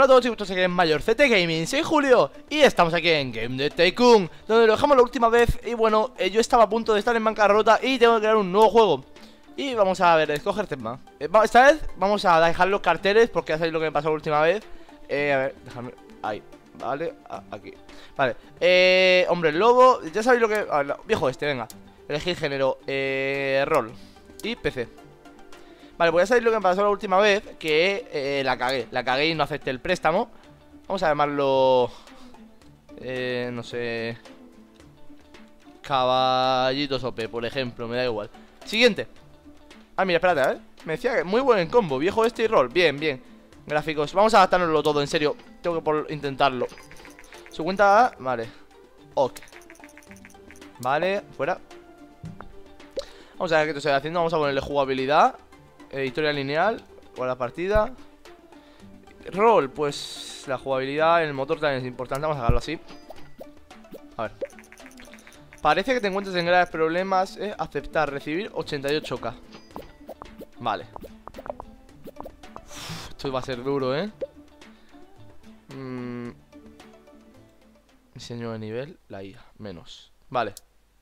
Hola a todos chicos, aquí en Mayorcete Gaming, soy Julio y estamos aquí en Game de Tycoon, donde lo dejamos la última vez. Y bueno, yo estaba a punto de estar en bancarrota y tengo que crear un nuevo juego. Y vamos a ver, escoger tema. Esta vez vamos a dejar los carteles porque ya sabéis lo que me pasó la última vez. A ver, dejadme, ahí, vale, aquí. Vale, hombre lobo, ya sabéis lo que... A ver, viejo venga. Elegir género, rol y PC. Vale, pues ya sabéis lo que me pasó la última vez, que la cagué y no acepté el préstamo. Vamos a llamarlo... no sé... Caballitos OP, por ejemplo, me da igual. Siguiente. Ah, mira, espérate, a ver. Me decía que muy buen combo, viejo y rol. Bien, bien. Gráficos, vamos a adaptárnoslo todo, en serio. Tengo que intentarlo. Su cuenta, vale. Ok. Vale, fuera. Vamos a ver qué estoy haciendo, vamos a ponerle jugabilidad. Historia lineal, o la partida. Rol, pues la jugabilidad en el motor también es importante. Vamos a dejarlo así. A ver. Parece que te encuentras en graves problemas. Aceptar, recibir 88k. Vale. Esto va a ser duro, Diseño de nivel, la IA, menos. Vale.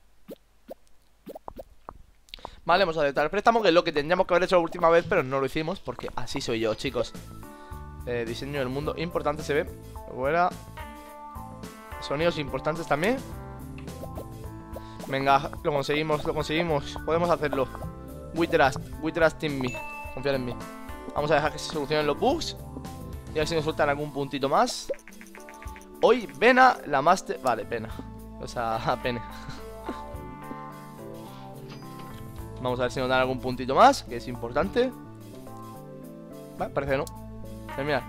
Vale, vamos a aceptar el préstamo, que es lo que tendríamos que haber hecho la última vez, pero no lo hicimos porque así soy yo, chicos. Diseño del mundo, importante se ve. Fuera. Sonidos importantes también. Venga, lo conseguimos, podemos hacerlo. We trust in me. Confiar en mí. Vamos a dejar que se solucionen los bugs y a ver si nos sueltan algún puntito más. Hoy, Vena, la master... Vale, pena. O sea, pene. Vamos a ver si nos dan algún puntito más, que es importante. Vale, parece que no. Mira.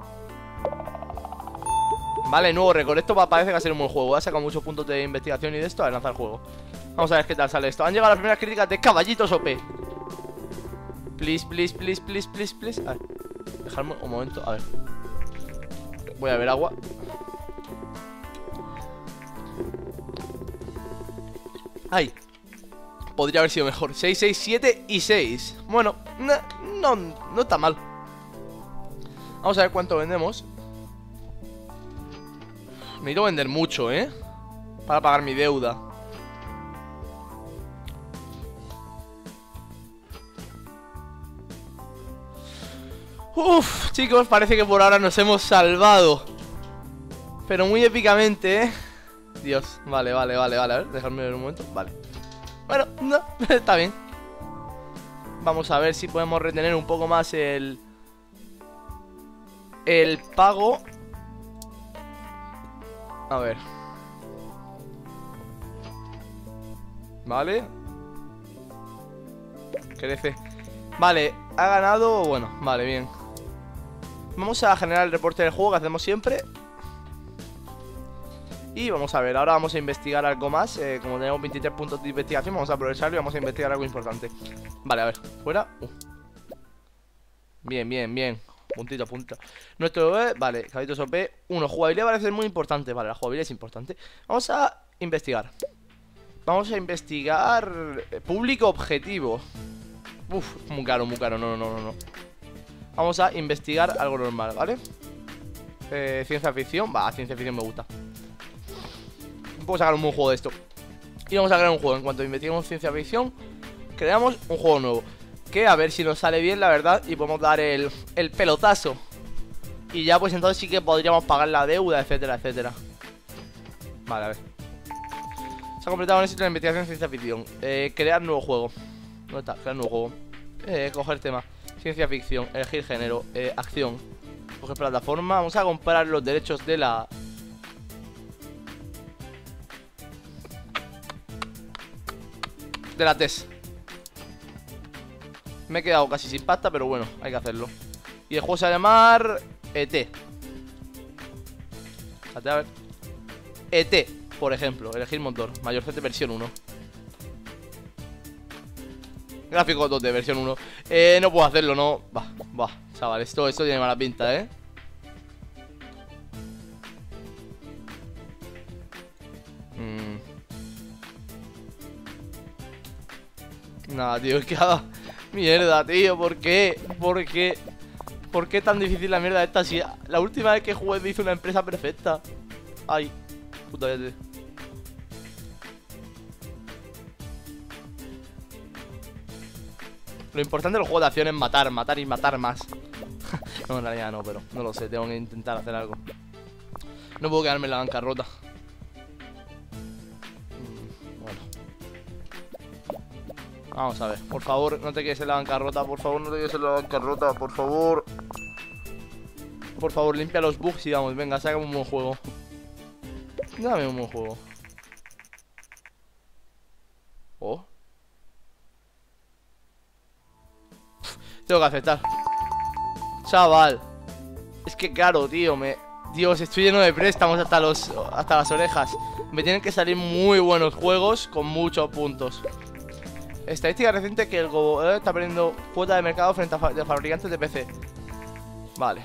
Vale, nuevo récord. Esto parece que va a ser un buen juego. Ha sacado muchos puntos de investigación y de esto. A lanzar el juego. Vamos a ver qué tal sale esto. Han llegado las primeras críticas de Caballitos OP. Please, please, please, please, please, please. A ver, dejadme un momento, a ver. Voy a ver agua. Ay. Podría haber sido mejor. 6, 6, 7 y 6. Bueno, no está mal. Vamos a ver cuánto vendemos. Necesito vender mucho, para pagar mi deuda. Uff, chicos, parece que por ahora nos hemos salvado. Pero muy épicamente, Dios, vale, a ver, dejadme ver un momento, vale. Bueno, no, está bien. Vamos a ver si podemos retener un poco más el pago. A ver. Vale. Crece. Vale, ha ganado, bueno, vale, bien. Vamos a generar el reporte del juego que hacemos siempre. Y vamos a ver, ahora vamos a investigar algo más. Como tenemos 23 puntos de investigación, vamos a aprovecharlo y vamos a investigar algo importante. Vale, a ver, fuera. Bien, bien, bien. Puntito. Nuestro, vale, caballitos OP 1, jugabilidad parece ser muy importante. Vale, la jugabilidad es importante. Vamos a investigar. Vamos a investigar público objetivo. Uf, muy caro, no. Vamos a investigar algo normal, ¿vale? Ciencia ficción, ciencia ficción me gusta. Puedo sacar un buen juego de esto. Y vamos a crear un juego. En cuanto investiguemos ciencia ficción, creamos un juego nuevo. Que a ver si nos sale bien, la verdad. Y podemos dar el pelotazo. Y ya pues entonces sí que podríamos pagar la deuda, etcétera. Vale, a ver. Se ha completado un éxito la investigación en ciencia ficción. Crear nuevo juego. ¿Dónde está? Crear nuevo juego. Coger tema. Ciencia ficción. Elegir género. Acción. Coger plataforma. Vamos a comprar los derechos de la... la TES. Me he quedado casi sin pasta, pero bueno, hay que hacerlo. Y el juego se va a llamar ET. A ver. ET, por ejemplo. Elegir motor. Mayorcete versión 1. Gráficos 2D versión 1. No puedo hacerlo, no. Chaval, esto tiene mala pinta, Nada, tío, es que... Mierda, tío, ¿por qué? ¿Por ¿Por qué tan difícil la mierda esta? Si la última vez que jugué me hizo una empresa perfecta. Ay, puta vete. Lo importante del juego de acción es matar, matar y matar más. No, en realidad no, pero no lo sé, tengo que intentar hacer algo. No puedo quedarme en la bancarrota. Bueno. Vamos a ver, por favor, no te quedes en la bancarrota. Por favor, no te quedes en la bancarrota, por favor. Por favor, limpia los bugs y vamos, venga, sácame un buen juego. Dame un buen juego. Oh. Tengo que aceptar. Chaval. Es que claro, tío, Dios, estoy lleno de préstamos hasta las orejas. Me tienen que salir muy buenos juegos con muchos puntos. Estadística reciente que el Go está perdiendo cuota de mercado frente a de fabricantes de PC. Vale.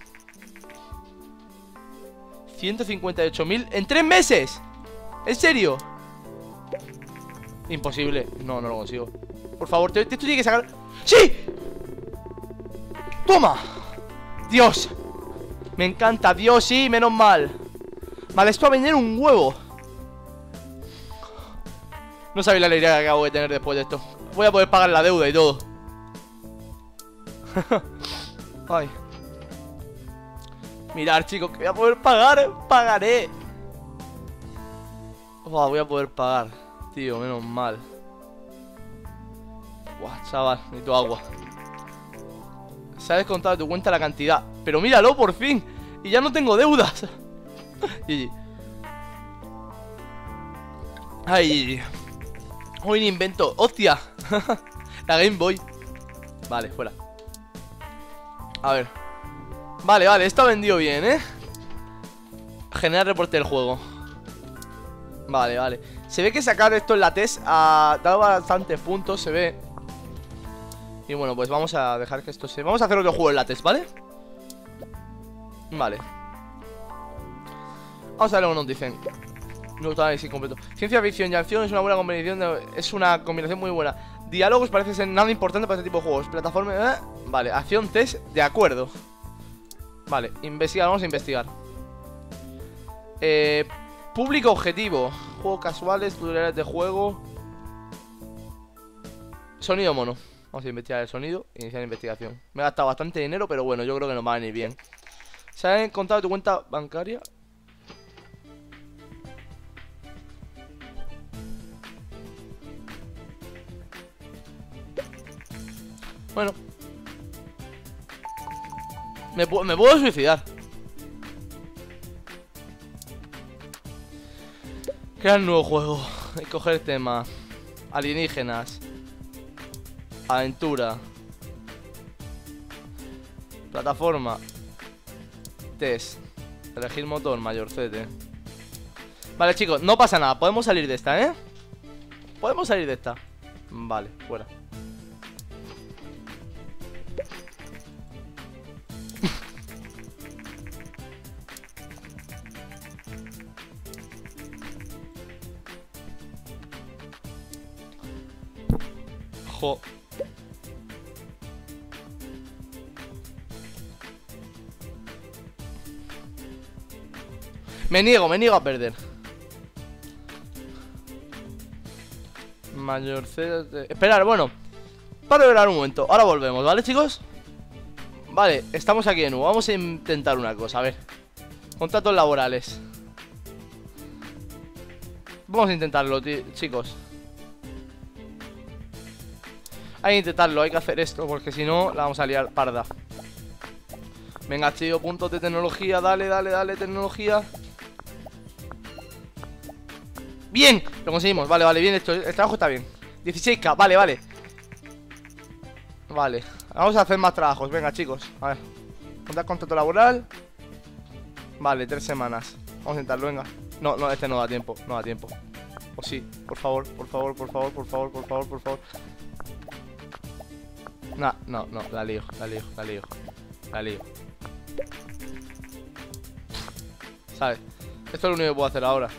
158.000 en 3 meses. ¿En serio? Imposible. No, no lo consigo. Por favor, esto tiene que sacar. ¡Sí! ¡Toma! Dios. Me encanta, Dios, sí, menos mal. Vale, esto va a vender un huevo. No sabéis la alegría que acabo de tener después de esto. Voy a poder pagar la deuda y todo. Ay. Mirad, chicos, que voy a poder pagar. Pagaré. Oh, voy a poder pagar. Tío, menos mal. Buah, chaval, necesito agua. Se ha descontado de tu cuenta la cantidad. Pero míralo, por fin. Y ya no tengo deudas. GG. Ay. Hoy ni invento. ¡Hostia! La Game Boy. Vale, fuera. A ver. Vale, vale, esto ha vendido bien, ¿eh? Generar reporte del juego. Vale, vale. Se ve que sacar esto en la test ha dado bastantes puntos, se ve. Y bueno, pues vamos a dejar que esto se... Vamos a hacer otro juego en la test, ¿vale? Vale. Vamos a ver lo que nos dicen. No está análisis completo. Ciencia ficción y acción es una buena combinación es una combinación muy buena. Diálogos parece ser nada importante para este tipo de juegos. Plataforma... Vale, acción, test, de acuerdo. Vale, investigar, vamos a investigar. Público objetivo. Juegos casuales, tutoriales de juego. Sonido mono. Vamos a investigar el sonido, iniciar investigación. Me he gastado bastante dinero, pero bueno, yo creo que nos va a venir bien. ¿Se ha encontrado tu cuenta bancaria? Bueno. Me puedo suicidar. Crear un nuevo juego. Hay que coger tema. Alienígenas. Aventura. Plataforma. Test. Elegir motor, mayorcete. Vale, chicos, no pasa nada. Podemos salir de esta, ¿eh? Podemos salir de esta. Vale, fuera. Jo. Me niego a perder. Mayor C. Esperar, bueno. Para esperar un momento. Ahora volvemos, ¿vale, chicos? Vale, estamos aquí de nuevo. Vamos a intentar una cosa, a ver. Contratos laborales. Vamos a intentarlo, chicos. Hay que intentarlo, hay que hacer esto, porque si no, la vamos a liar parda. Venga, tío, puntos de tecnología. Dale, dale, dale, tecnología. Bien, lo conseguimos, vale, vale, bien, el trabajo está bien. 16k, vale, vale. Vale, vamos a hacer más trabajos, venga, chicos. A ver, contar contrato laboral. Vale, 3 semanas. Vamos a intentarlo, venga. No, no, este no da tiempo, no da tiempo. O sí, por favor, por favor, por favor, por favor, por favor, por favor. No, no, no, la lío, la lío, la lío. La lío. ¿Sabes? Esto es lo único que puedo hacer ahora.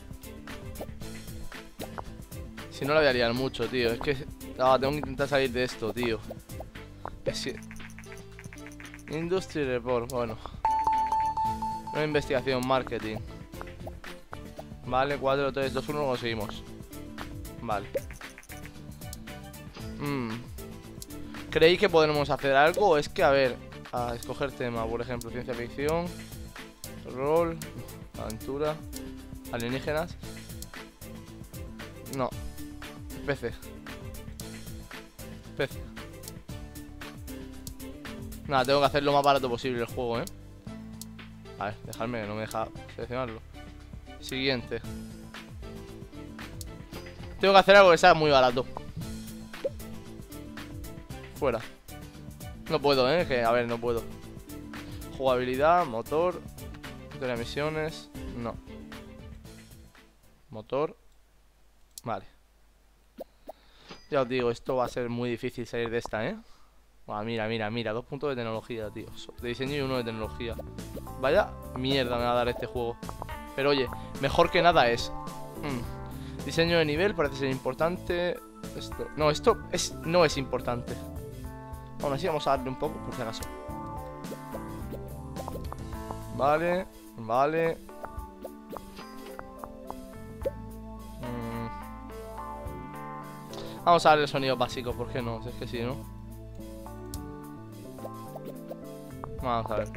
Si no la voy a liar mucho, tío. Es que tengo que intentar salir de esto, tío. Es que... Industry Report, bueno. Una investigación, marketing. Vale, 4, 3, 2, 1, lo conseguimos. Vale. ¿Creéis que podremos hacer algo? Es que, a ver, a escoger tema, por ejemplo, ciencia ficción, rol, aventura, alienígenas. No. PC. PC. Nada, tengo que hacer lo más barato posible el juego, ¿eh? A ver, dejadme que no me deja seleccionarlo. Siguiente. Tengo que hacer algo que sea muy barato. Fuera. No puedo, que a ver, no puedo. Jugabilidad, motor, de misiones. No. Motor. Vale. Ya os digo, esto va a ser muy difícil salir de esta, Buah, mira, 2 puntos de tecnología, tío. De diseño y 1 de tecnología. Vaya mierda me va a dar este juego. Pero oye, mejor que nada es. Diseño de nivel parece ser importante. Esto no es importante. Aún así vamos a darle un poco por si acaso. Vale. Vamos a darle sonidos básicos, ¿por qué no? Si es que sí, ¿no? Vamos a ver.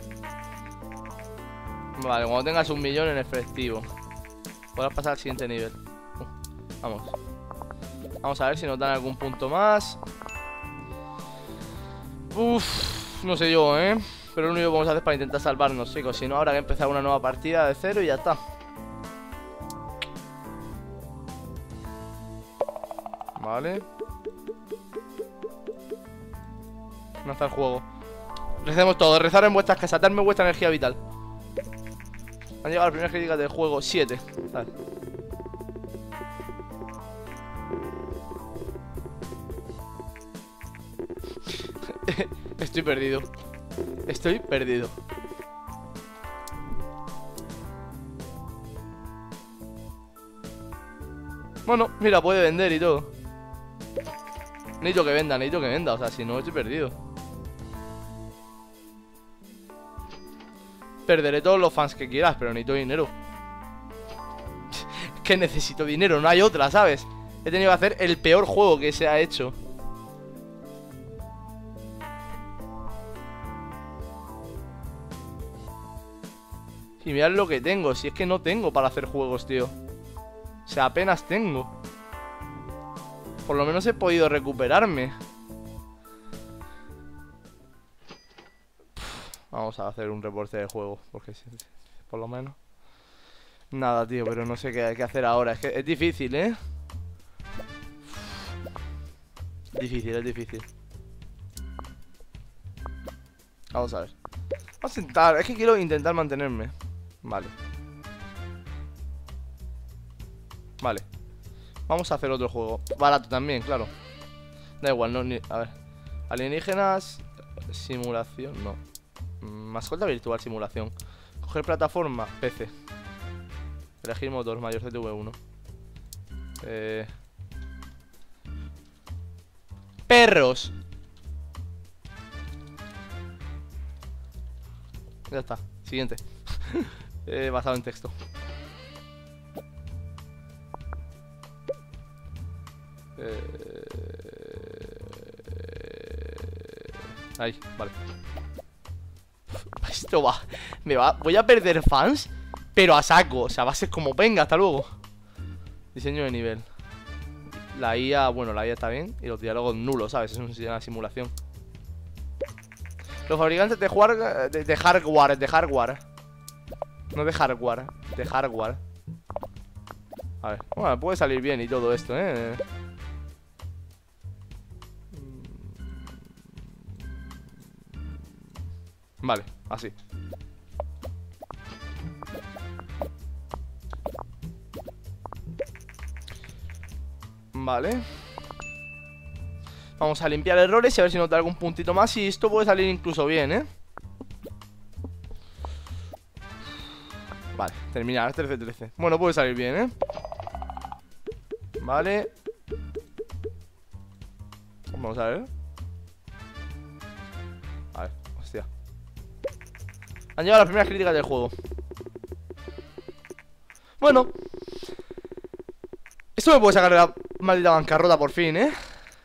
Vale, cuando tengas 1 millón en efectivo podrás pasar al siguiente nivel. Vamos. Vamos a ver si nos dan algún punto más. No sé yo, pero lo único que vamos a hacer es para intentar salvarnos, chicos. Si no, habrá que empezar una nueva partida de cero y ya está. Vale. No está el juego. Recemos todos, rezar en vuestras casas, darme vuestra energía vital. Han llegado las primeras críticas del juego, 7. Vale. Estoy perdido. Estoy perdido. Bueno, mira, puede vender y todo. Necesito que venda, o sea, si no estoy perdido. Perderé todos los fans que quieras, pero necesito dinero. Es que necesito dinero, no hay otra, ¿sabes? He tenido que hacer el peor juego que se ha hecho. Y mirad lo que tengo, si es que no tengo para hacer juegos, tío. O sea, apenas tengo. Por lo menos he podido recuperarme. Vamos a hacer un reporte de juego, porque por lo menos. Nada, tío, pero no sé qué hacer ahora. Es que es difícil, Es difícil. Vamos a ver. Vamos a intentar, es que quiero intentar mantenerme. Vale. Vamos a hacer otro juego. Barato también, claro. Da igual, no, a ver. Alienígenas. Simulación, no. Mascota virtual, simulación. Coger plataforma, PC. Elegir motor, mayor CTV1. Perros. Ya está, siguiente. Basado en texto. Ahí, vale. Esto voy a perder fans, pero a saco. O sea, va a ser como, venga, hasta luego. Diseño de nivel. La IA, bueno, la IA está bien. Y los diálogos nulos, ¿sabes? Es una simulación. Los fabricantes de hardware. No de hardware, de hardware. A ver, bueno, puede salir bien y todo esto, Vale, así. Vale. Vamos a limpiar errores y a ver si nos da algún puntito más. Y esto puede salir incluso bien, Vale, terminar, 13-13. Bueno, puede salir bien, Vale. Vamos a ver. A ver, hostia. Han llegado las primeras críticas del juego. Bueno, esto me puede sacar de la maldita bancarrota por fin, ¿eh?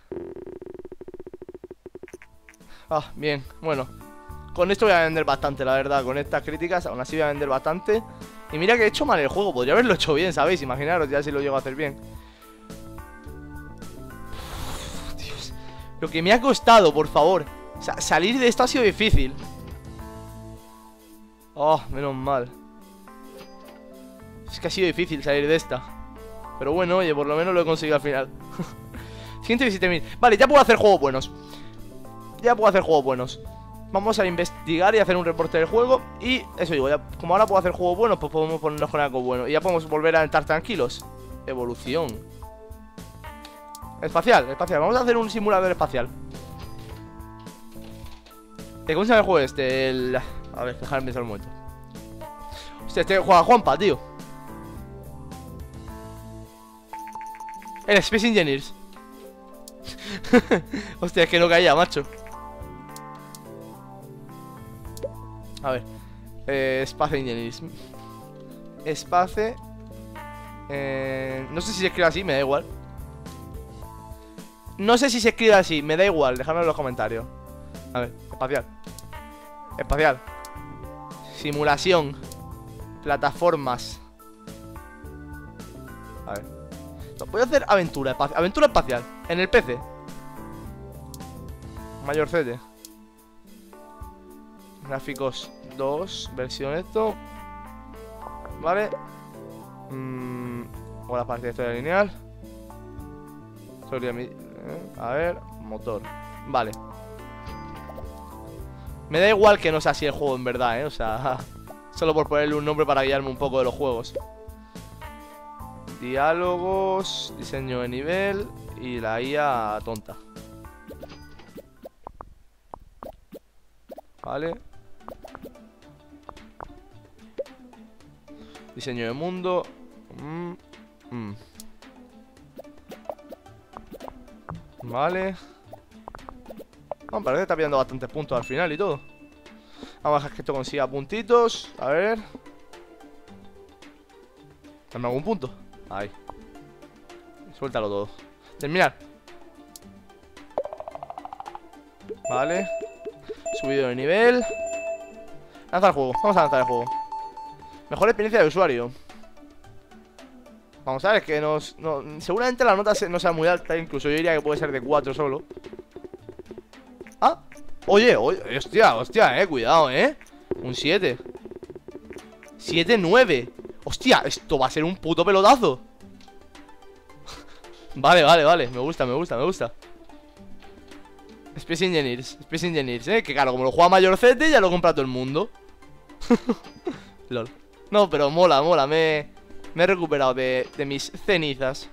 Ah, bien, bueno. Con esto voy a vender bastante, la verdad. Con estas críticas, aún así voy a vender bastante. Y mira que he hecho mal el juego. Podría haberlo hecho bien, ¿sabéis? Imaginaros ya si lo llego a hacer bien. Uf, Dios. Lo que me ha costado, por favor. O sea, salir de esto ha sido difícil. Oh, menos mal. Es que ha sido difícil salir de esta. Pero bueno, oye, por lo menos lo he conseguido al final. 117.000. Vale, ya puedo hacer juegos buenos. Ya puedo hacer juegos buenos. Vamos a investigar y hacer un reporte del juego. Y eso digo, ya, como ahora puedo hacer juegos buenos, pues podemos ponernos con algo bueno. Y ya podemos volver a estar tranquilos. Evolución. Espacial, espacial. Vamos a hacer un simulador espacial. ¿Cómo se llama el juego este? A ver, déjame pensar un momento. Hostia, este juega Juanpa, tío. El Space Engineers. Hostia, es que no caía, macho. A ver, Space Engineers. Space. No sé si se escribe así, me da igual. No sé si se escribe así, me da igual. Dejadme en los comentarios. A ver, espacial. Espacial. Simulación. Plataformas. A ver. No, voy a hacer aventura espacial. Aventura espacial. En el PC. Mayorcete. Gráficos 2. Versión esto. Vale. Ahora parte de historia lineal. A ver. Motor. Vale. Me da igual que no sea así el juego en verdad, o sea, solo por ponerle un nombre para guiarme un poco de los juegos. Diálogos, diseño de nivel y la IA tonta. Vale. Diseño de mundo. Vale. Parece que está pillando bastantes puntos al final y todo. Vamos a dejar que esto consiga puntitos. A ver. Dame algún punto. Ahí. Suéltalo todo. Terminar. Vale. Subido de nivel. Lanzar el juego. Vamos a lanzar el juego. Mejor experiencia de usuario. Vamos a ver, es que seguramente la nota no sea muy alta. Incluso yo diría que puede ser de 4 solo. Ah, oye, hostia, cuidado, un 7. 7-9. Hostia, esto va a ser un puto pelotazo. Vale, me gusta. Space Engineers, que claro, como lo juega Mayorcete, ya lo compra todo el mundo. LOL. No, pero mola, me he recuperado de mis cenizas.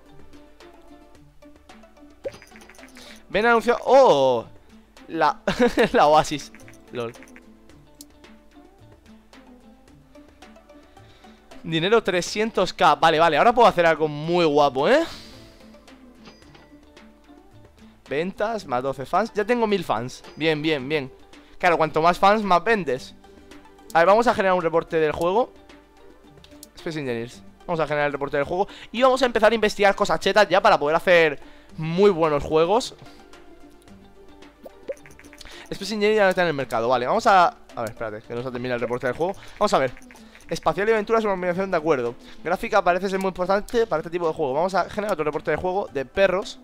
Ven anunciado. ¡Oh! La Oasis. LOL. Dinero 300k. Vale, ahora puedo hacer algo muy guapo, Ventas, más 12 fans. Ya tengo 1000 fans. Bien. Claro, cuanto más fans, más vendes. A ver, vamos a generar un reporte del juego. Space Engineers. Vamos a generar el reporte del juego. Y vamos a empezar a investigar cosas chetas ya para poder hacer muy buenos juegos. Space Engineers ya no está en el mercado, vale, vamos a... A ver, espérate, que no se termina el reporte del juego. Vamos a ver. Espacial y aventura es una combinación de acuerdo. Gráfica parece ser muy importante para este tipo de juego. Vamos a generar otro reporte de juego de perros.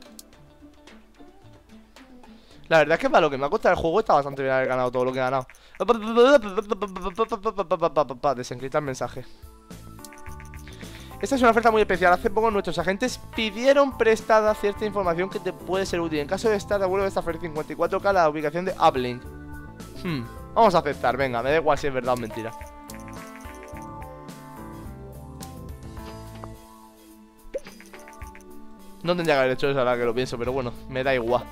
La verdad es que para lo que me ha costado el juego está bastante bien haber ganado todo lo que he ganado. Desencriptar mensaje. Esta es una oferta muy especial. Hace poco nuestros agentes pidieron prestada cierta información que te puede ser útil. En caso de estar de acuerdo, esta oferta 54k la ubicación de Uplink. Vamos a aceptar, venga, me da igual si es verdad o mentira. No tendría que haber hecho eso ahora que lo pienso, pero bueno, me da igual.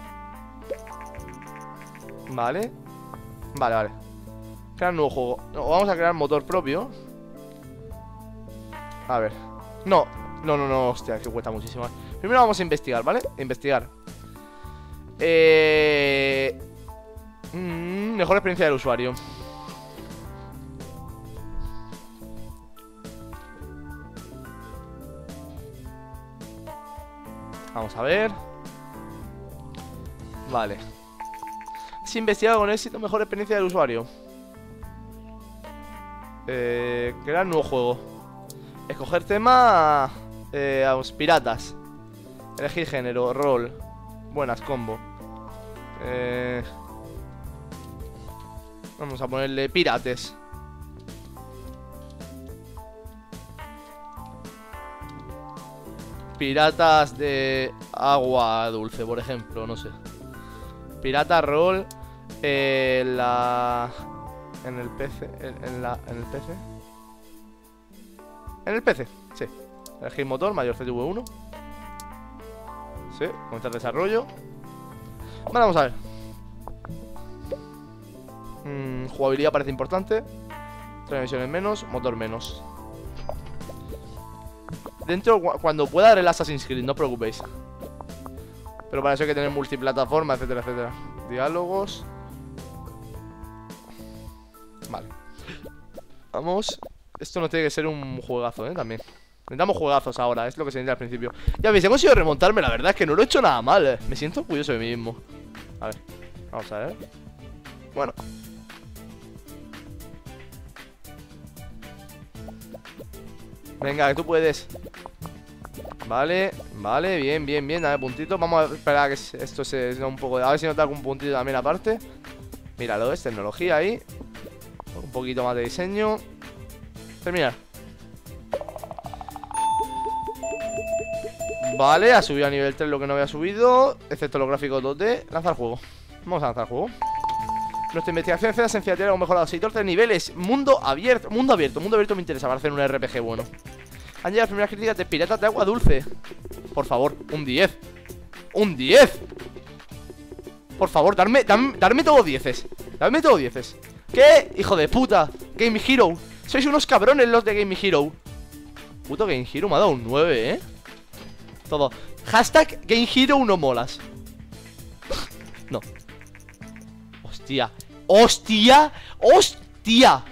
Vale. Crear un nuevo juego. No, vamos a crear motor propio. A ver. No, hostia, que cuesta muchísimo. Primero vamos a investigar, ¿vale? Investigar. Mejor experiencia del usuario. Vamos a ver. Vale. Si investigado con éxito, mejor experiencia del usuario. Crear nuevo juego. Escoger tema. A los piratas. Elegir género, rol. Buenas, combo. Vamos a ponerle pirates. Piratas de agua dulce, por ejemplo, no sé. Pirata rol. En el PC. En el PC. En el PC, sí. Elegir motor, mayor CV1. Sí, comenzar desarrollo. Vale, vamos a ver. Jugabilidad parece importante. Transmisiones menos, motor menos. Dentro, cuando pueda, haré el Assassin's Creed, no os preocupéis. Pero para eso hay que tener multiplataforma, etcétera, etcétera. Diálogos. Vale. Vamos. Esto no tiene que ser un juegazo, también. Necesitamos juegazos ahora, es lo que se necesita al principio. Ya veis, he conseguido remontarme, la verdad es que no lo he hecho nada mal. Me siento orgulloso de mí mismo. A ver, vamos a ver. Bueno. Venga, que tú puedes. Vale, vale, bien, bien, bien. Dame puntitos. Vamos a esperar a que esto se dé un poco de... A ver si nos da algún puntito también aparte. Míralo, es tecnología ahí. Un poquito más de diseño. Terminar. Vale, ha subido a nivel 3 lo que no había subido, excepto los gráficos 2D. Lanzar juego. Vamos a lanzar juego. Nuestra investigación en esencial tiene algo mejorado. 6 niveles. Mundo abierto. Mundo abierto. Mundo abierto me interesa para hacer un RPG bueno. Han llegado las primeras críticas de piratas de agua dulce. Por favor, un 10. ¡Un 10! Por favor, darme todos 10. Darme todos 10. ¿Qué? Hijo de puta. Game Hero. Sois unos cabrones los de Game Hero. Puto Game Hero me ha dado un 9, Todo. Hashtag Game Hero no molas. No. Hostia. ¡Hostia! ¡Hostia!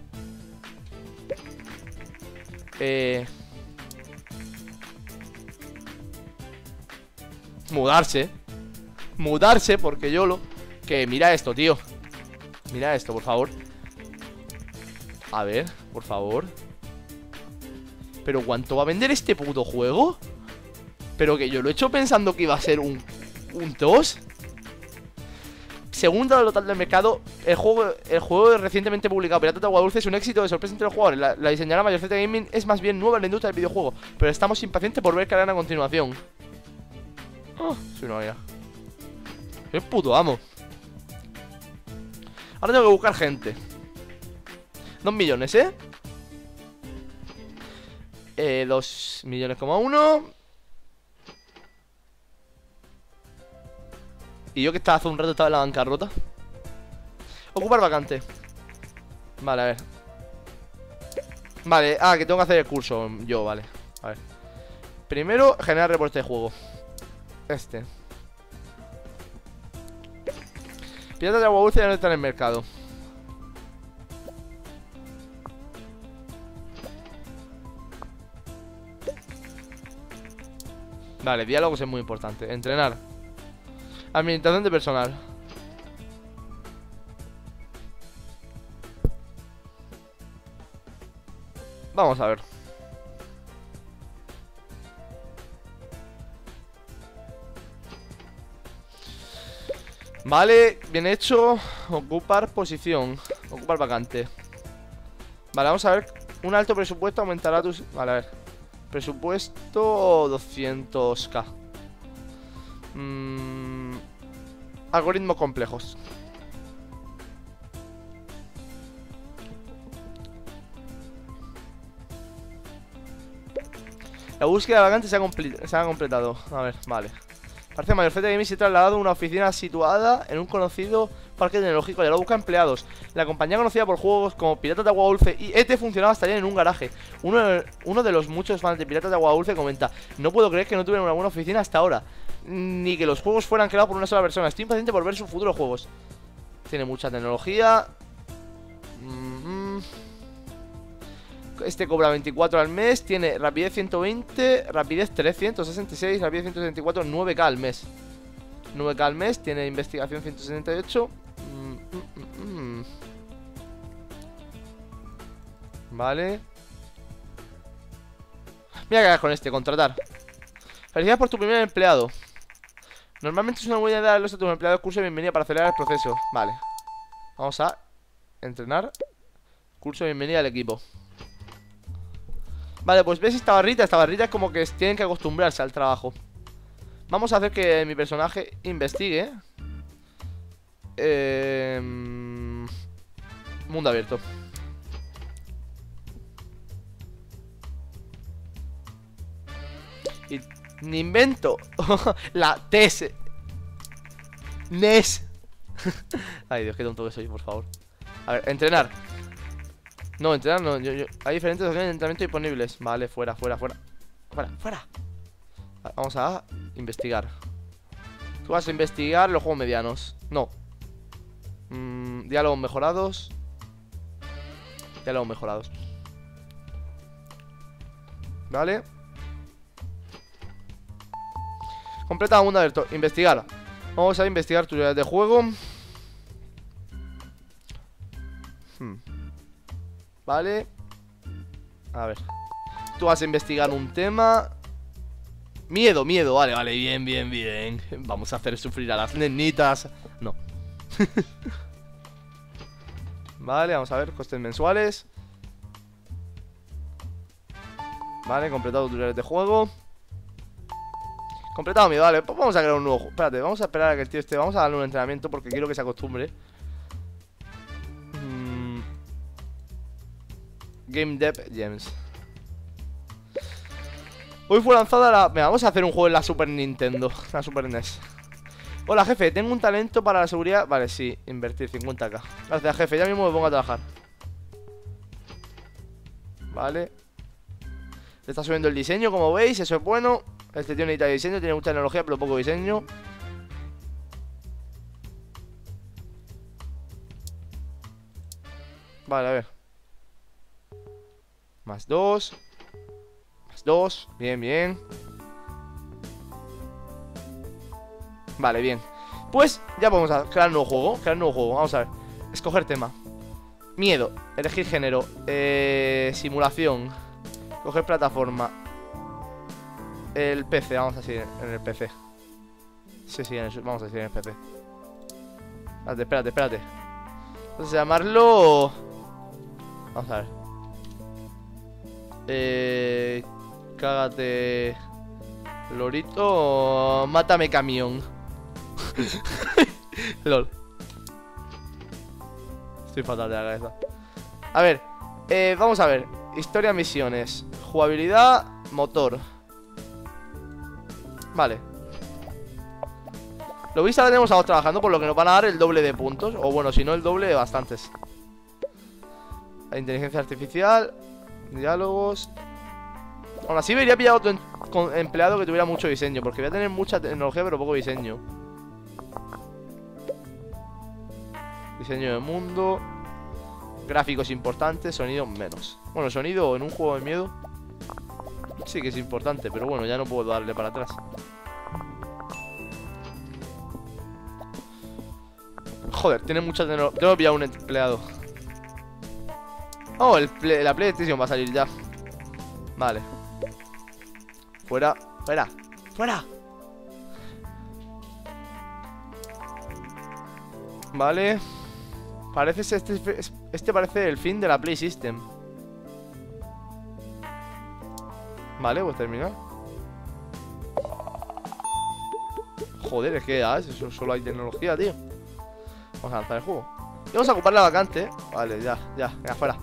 Mudarse. Mudarse porque yo lo... Que mira esto, tío. Mira esto, por favor. A ver, por favor. ¿Pero cuánto va a vender este puto juego? Pero que yo lo he hecho pensando que iba a ser un 2. Según dato total del mercado, el juego recientemente publicado, Piratas de Agua Dulce, es un éxito de sorpresa entre los jugadores. La diseñadora Mayorceta Gaming es más bien nueva en la industria del videojuego, pero estamos impacientes por ver qué harán a continuación. Soy una vida. ¡Qué puto amo! Ahora tengo que buscar gente. 2 millones, 2 millones, 1. Y yo que estaba hace un rato estaba en la bancarrota. Ocupar vacante. Vale, a ver. Vale, que tengo que hacer el curso yo, vale. A ver. Primero, generar reporte de juego. Piratas de Agua Dulce ya no está en el mercado. Vale, diálogos es muy importante. Entrenar. Administración de personal. Vamos a ver. Vale, bien hecho. Ocupar posición. Ocupar vacante. Vale, vamos a ver. Un alto presupuesto aumentará tus... Vale, a ver. Presupuesto 200k. Algoritmos complejos. La búsqueda de vacantes se ha completado. A ver, vale. Parece que Mayorceta Gaming se ha trasladado a una oficina situada en un conocido parque tecnológico y ahora busca empleados. La compañía conocida por juegos como Piratas de Agua Dulce y ET funcionaba hasta ayer en un garaje. Uno de los muchos fans de Piratas de Agua Dulce comenta: no puedo creer que no tuvieran una buena oficina hasta ahora, ni que los juegos fueran creados por una sola persona. Estoy impaciente por ver sus futuros juegos. Tiene mucha tecnología. Este cobra 24 al mes. Tiene rapidez 120, rapidez 366, rapidez 174, 9k al mes. 9k al mes, tiene investigación 168. Vale. Mira que hagas con este, contratar. Felicidades por tu primer empleado. Normalmente es una buena idea darles a tus empleados curso de bienvenida para acelerar el proceso. Vale. Vamos a entrenar. Curso de bienvenida al equipo. Vale, pues ves esta barrita es como que tienen que acostumbrarse al trabajo. Vamos a hacer que mi personaje investigue. Mundo abierto. Y ni invento. La TS. NES. Ay, Dios, qué tonto que soy, por favor. A ver, entrenar. No, entrenar no. Hay diferentes opciones de entrenamiento disponibles. Vale, fuera. Fuera. Vamos a investigar. Tú vas a investigar los juegos medianos. No. Diálogos mejorados. Vale. Completa mundo abierto. Investigar. Vamos a investigar tu de juego. Vale. A ver. Tú vas a investigar un tema. Miedo. Vale. Bien. Vamos a hacer sufrir a las nenitas. No. Vale, vamos a ver. Costes mensuales. Vale, completado tutoriales de juego. Completado miedo, vale, pues vamos a crear un nuevo juego. Espérate, vamos a esperar a que el tío esté. Vamos a darle un entrenamiento porque quiero que se acostumbre. Game Dev Gems. Hoy fue lanzada la... Venga, vamos a hacer un juego en la Super Nintendo. La Super NES. Hola, jefe, tengo un talento para la seguridad. Vale, sí, invertir 50k. Gracias, jefe, ya mismo me pongo a trabajar. Vale. Le está subiendo el diseño, como veis, eso es bueno. Este tío necesita diseño, tiene mucha tecnología, pero poco diseño. Vale, a ver. Más 2. Más 2. Bien. Vale, bien. Pues ya podemos crear un nuevo juego. Vamos a ver. Escoger tema. Miedo. Elegir género. Simulación. Coger plataforma. El PC. Vamos a seguir en el PC. Sí, vamos a seguir en el PC. Espérate. Vamos a llamarlo... Vamos a ver. Cágate... Lorito. Mátame camión. LOL. Estoy fatal de la cabeza. A ver, vamos a ver. Historia, misiones, jugabilidad, motor. Vale. Lo visto ahora tenemos a dos trabajando, por lo que nos van a dar el doble de puntos. O bueno, si no el doble de bastantes. La inteligencia artificial. Diálogos. Aún así me iría a pillar otro empleado que tuviera mucho diseño, porque voy a tener mucha tecnología pero poco diseño. Diseño de mundo. Gráficos importantes, sonido menos. Bueno, sonido en un juego de miedo sí que es importante, pero bueno, ya no puedo darle para atrás. Joder, tiene mucha tecnología. Tengo que pillar un empleado. Oh, la PlayStation va a salir ya. Vale. Fuera. Vale. Parece este parece el fin de la Play System. Vale, pues terminar. Joder, es que eso solo hay tecnología, tío. Vamos a lanzar el juego. Y vamos a ocupar la vacante. Vale, ya, venga, fuera.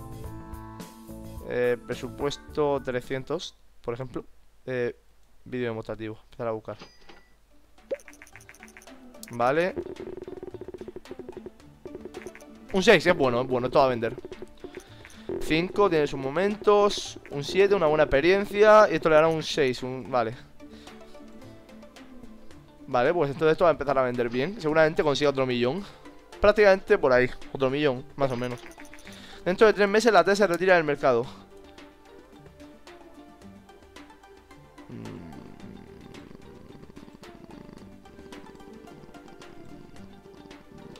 Presupuesto 300, por ejemplo. Vídeo demostrativo. Empezar a buscar. Vale. Un 6, es bueno, todo a vender. 5, tiene sus momentos. Un 7, una buena experiencia. Y esto le dará un 6, vale. Vale, pues entonces esto va a empezar a vender bien. Seguramente consiga otro millón. Prácticamente por ahí, otro millón, más o menos. Dentro de 3 meses la T se retira del mercado.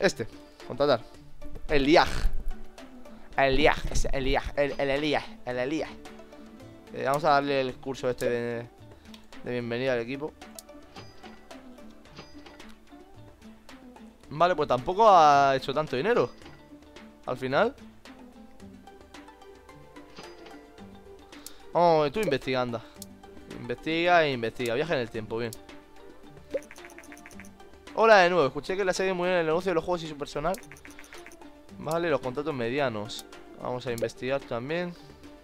Este, contratar. El Liaj. El Liaj, el Liaj, el Eliaj, el Eliaj. Vamos a darle el curso este de bienvenida al equipo. Vale, pues tampoco ha hecho tanto dinero al final. Oh, tú investiga, anda. Investiga e investiga, viaja en el tiempo, bien. Hola de nuevo, escuché que la serie muy bien en el negocio de los juegos y su personal. Vale, los contratos medianos. Vamos a investigar también.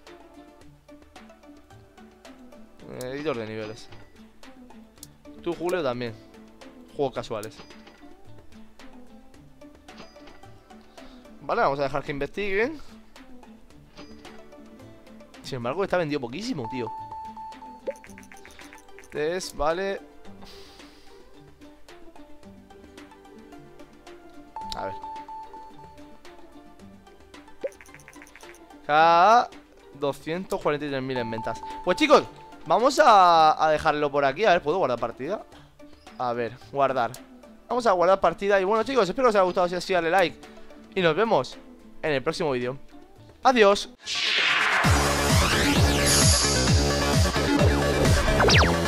Editor de niveles. Tú, Julio, también. Juegos casuales. Vale, vamos a dejar que investiguen. Sin embargo, está vendido poquísimo, tío. Test, vale. A ver. Cada 243.000 en ventas. Pues chicos, vamos a dejarlo por aquí. A ver, ¿puedo guardar partida? A ver, guardar. Vamos a guardar partida. Y bueno chicos, espero que os haya gustado. Si es así, dale like. Y nos vemos en el próximo vídeo. Adiós.